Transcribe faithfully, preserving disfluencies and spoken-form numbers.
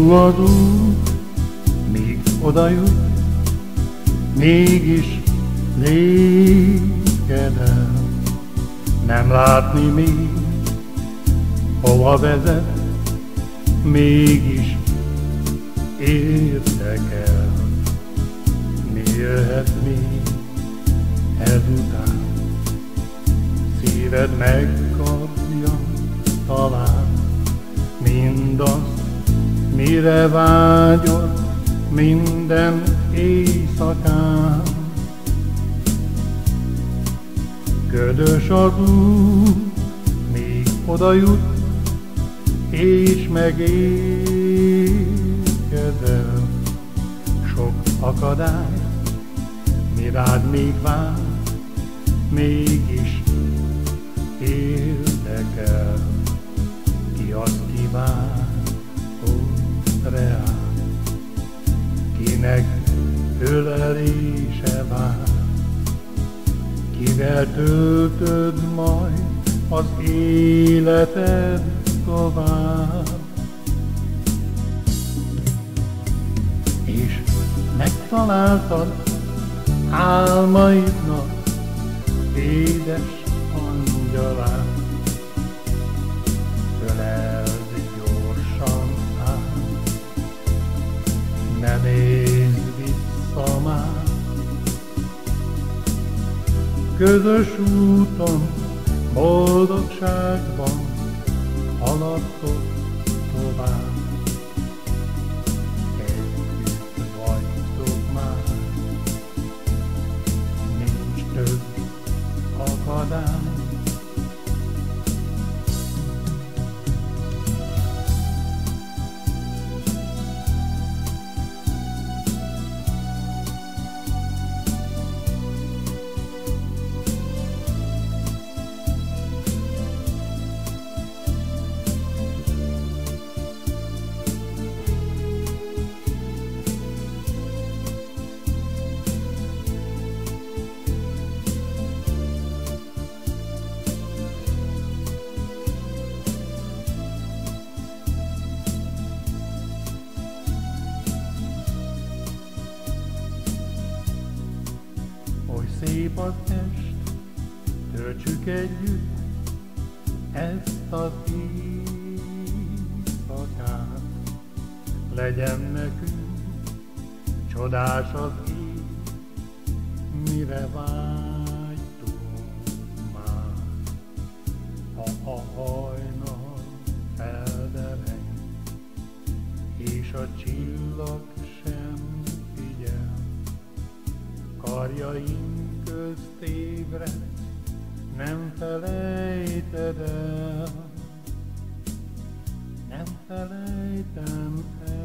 Hosszú az út, míg odajut, mégis légedel. Nem látni még, hova vezet, mégis érdekel. Mi jöhet még ezután? Szíved megkapja talán mindazt, mire vágyod minden éjszakán. Ködös az út, míg odajut, és megérkezel. Sok akadály, mi rád még vár, mégis érdekel. Ki az kíván, ó, reál, kinek ölelése vár, kivel töltöd majd az életed tovább. És megtaláltad álmaidnak édes angyalát, öleld gyorsan át, ne nézz vissza már. Közös úton, boldogságban haladtok tovább. Együtt vagytok már, nincs több akadály. Szép az est, töltsük együtt ezt az éjszakát. Legyen nekünk csodás az ég, mire vágytunk már. Ha a hajnal feldereng, és a csillag sem figyel, karjaink közt ébred, nem felejted el, nem felejtem el.